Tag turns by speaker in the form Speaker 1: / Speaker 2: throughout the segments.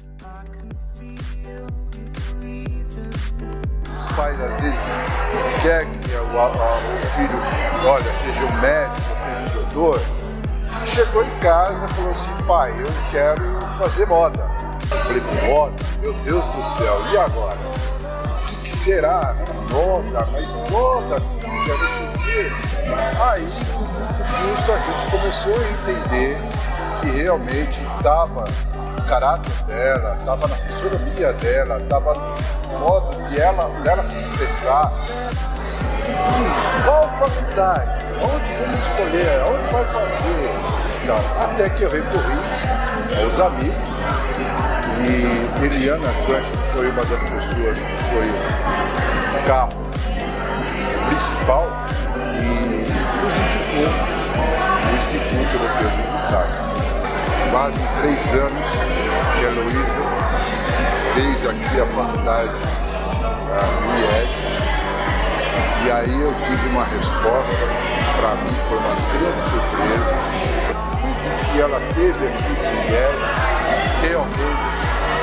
Speaker 1: Os pais às vezes querem que o filho, olha, seja um médico, seja um doutor. Chegou em casa e falou assim: pai, eu quero fazer moda. Eu falei: moda? Meu Deus do céu, e agora? O que será? Moda, mas moda, filha, não sei o quê. Aí, com muito custo, a gente começou a entender que realmente estava no caráter dela, estava na fisionomia dela, estava no modo de dela se expressar. Qual faculdade? Onde vamos escolher? Onde vai fazer? Então, até que eu recorri aos amigos e Eliana Sanches foi uma das pessoas que foi o carro principal e nos indicou no Instituto Europeu de Design. Quase 3 anos que a Heloísa fez aqui a faculdade do IED. E aí eu tive uma resposta, para mim foi uma grande surpresa. Tudo que ela teve aqui no IED, realmente,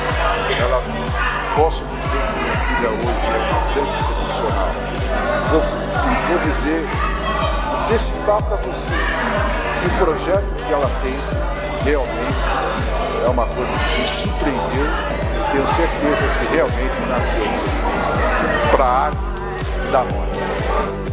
Speaker 1: posso dizer que minha filha hoje é uma grande profissional. Vou dizer, antecipar para vocês que o projeto que ela tem realmente é uma coisa que me surpreendeu. Eu tenho certeza que realmente nasceu para a arte da moda.